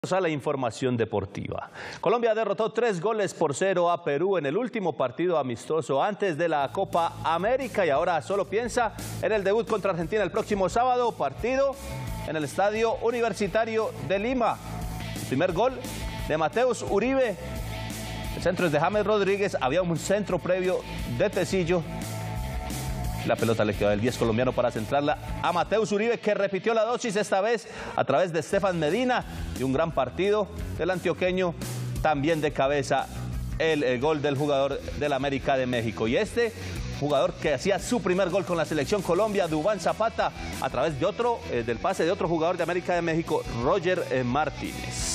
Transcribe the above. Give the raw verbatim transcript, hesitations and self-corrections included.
A la información deportiva. Colombia derrotó tres goles por cero a Perú en el último partido amistoso antes de la Copa América y ahora solo piensa en el debut contra Argentina el próximo sábado, partido en el Estadio Universitario de Lima. El primer gol de Mateus Uribe. El centro es de James Rodríguez, había un centro previo de Tecillo. La pelota le quedó al diez colombiano para centrarla a Mateus Uribe, que repitió la dosis esta vez a través de Stefan Medina. Y un gran partido del antioqueño, también de cabeza el, el gol del jugador del América de México. Y este jugador que hacía su primer gol con la selección Colombia, Duván Zapata, a través de otro, eh, del pase de otro jugador de América de México, Roger eh, Martínez.